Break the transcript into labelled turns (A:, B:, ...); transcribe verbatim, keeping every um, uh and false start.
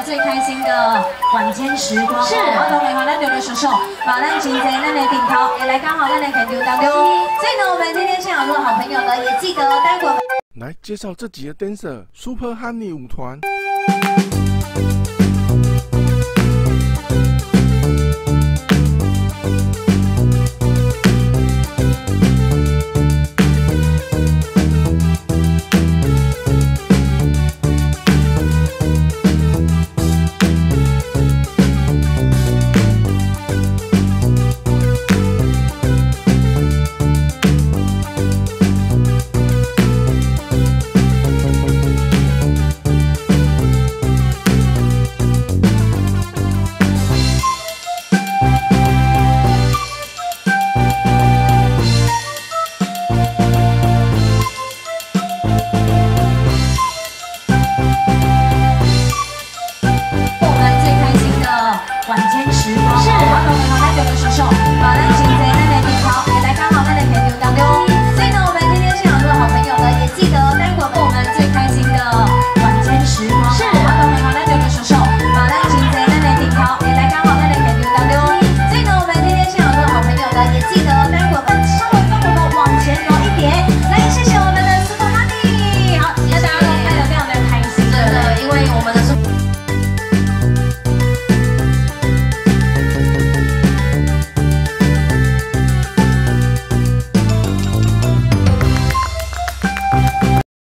A: 最开心的晚间时光。是，我同你好，咱六六叔叔，把咱今天咱的顶头也来刚好咱的现场当中。所以呢，我们今天现场的好朋友呢，也记得待会
B: 来介绍这集的 dancer Super Honey 舞团。 晚间时光，是，我同你好，咱六个叔叔，把咱今